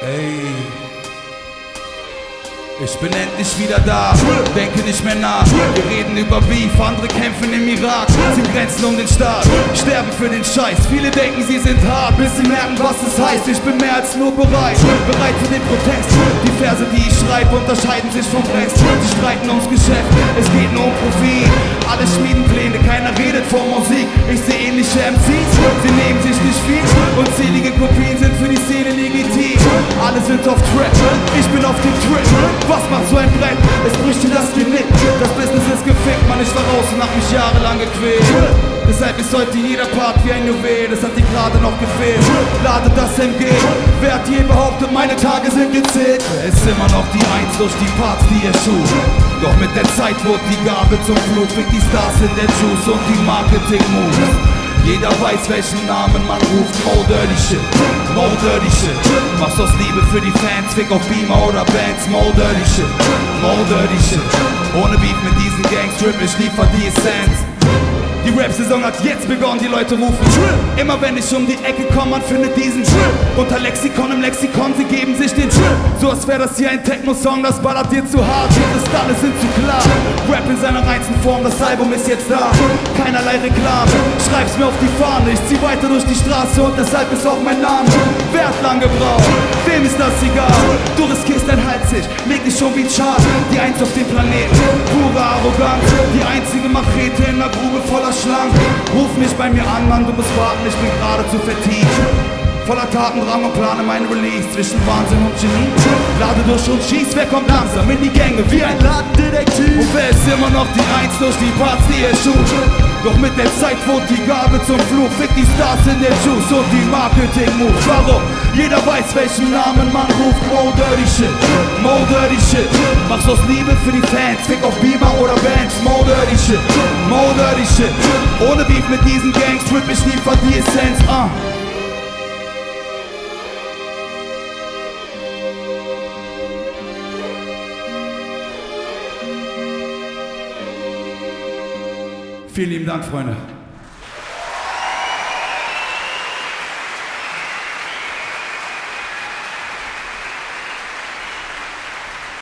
Ey, ich bin endlich wieder da, denke nicht mehr nach. Wir reden über Beef, andere kämpfen im Irak, sind Grenzen um den Staat, sterben für den Scheiß. Viele denken, sie sind hart, bis sie merken, was es heißt. Ich bin mehr als nur bereit für den Protest. Die Verse, die ich schreibe, unterscheiden sich vom Rest. Sie streiten ums Geschäft, es geht nur um Profit. Alle schmieden Pläne, keiner redet von Musik. Ich sehe ähnliche MCs, sie nehmen sich nicht viel. Unzählige Kopien sind für die Szene legitim. Alle sind auf Track, ich bin auf dem Trip. Was macht so ein Brett? Es bricht dir das Genick. Das Business ist gefickt, man, ich war raus und hab mich jahrelang gequält. Deshalb ist heute jeder Part wie ein Juwel, das hat dir gerade noch gefehlt. Lade das MG, wer hat je behauptet, meine Tage sind gezählt? Er ist immer noch die Eins durch die Parts, die er schuf. Doch mit der Zeit wurde die Gabe zum Flug, mit die Stars in der Juice und die Marketing-Moves. Jeder weiß, welchen Namen man ruft. Mo Dirty Shit, Mo Dirty Shit. Mach's aus Liebe für die Fans, fick auf Beamer oder Bands. Mo Dirty Shit, Mo Dirty Shit. Ohne Beef mit diesen Gangstrip, ich liefer die Essenz. Die Rap-Saison hat jetzt begonnen, die Leute rufen Drill. Immer wenn ich um die Ecke komme, man findet diesen Drill. Unter Lexikon im Lexikon, sie geben sich den Drill. So als wäre das hier ein Techno-Song, das ballert dir zu hart. Die Kristalle sind zu klar. Rap in seiner reinsten Form, das Album ist jetzt da. Keinerlei Reklame, schreib's mir auf die Fahne. Ich zieh weiter durch die Straße und deshalb ist auch mein Name. Wer hat lang gebraucht? Wem ist das egal? Du riskierst dein Hals, ich leg dich schon wie ein Schad. Die Eins auf dem Planeten, pure Arroganz. Die einzige Machete in der Grube voller Schlangen. Ruf mich bei mir an, Mann, du musst warten, ich bin geradezu vertieft. Voller Tatendrang und plane meinen Release zwischen Wahnsinn und Genie. Lade durch und schieß, wer kommt langsam in die Gänge wie ein Ladendetektiv? Und wer ist immer noch die Eins durch die Parts, die er schuf? Doch mit der Zeit wurde die Gabe zum Fluch. Fick die Stars in der Juice und die Marketing-Moves. Warum? Jeder weiß, welchen Namen man ruft. Mo Dirty Shit, Mo Dirty Shit. Mach's aus Liebe für die Fans, fick auf Beamer oder Bands. Mo Dirty Shit, Mo Dirty Shit. Ohne Beef mit diesen Gangstrip, ich liefer die Essenz. Vielen lieben Dank, Freunde.